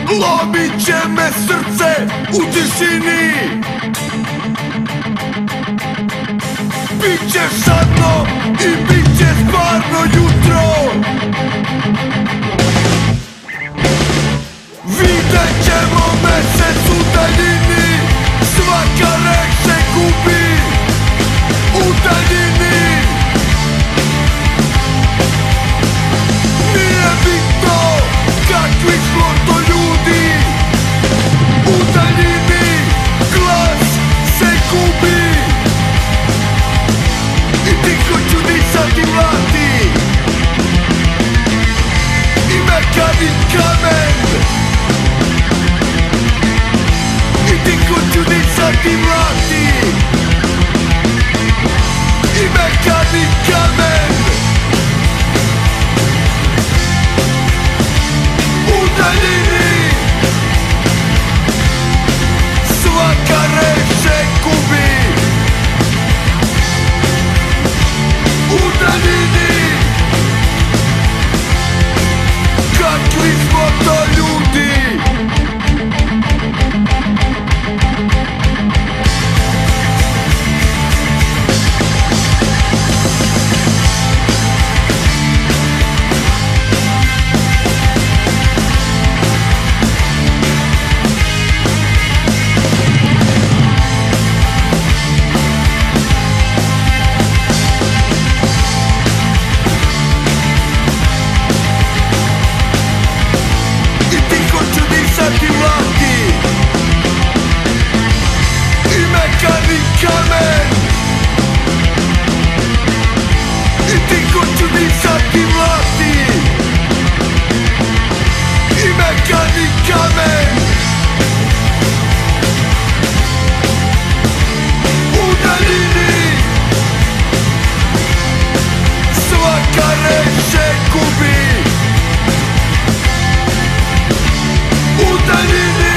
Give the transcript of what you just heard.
Lomit će me srce u tišini. Biće šadno i biće stvarno jutro. Vidjet ćemo mesec u daljini. Svaka reč se gubi u daljini. Nije bitno kakvi smo to ljudi. U daljini glas se gubi. I tiho ću disati mlati. I mekani kamen. I tiho ću disati mlati. I mekani kamen. U daljini svaka reč se gubi. U daljini kakvi smo to ljudi. U daljini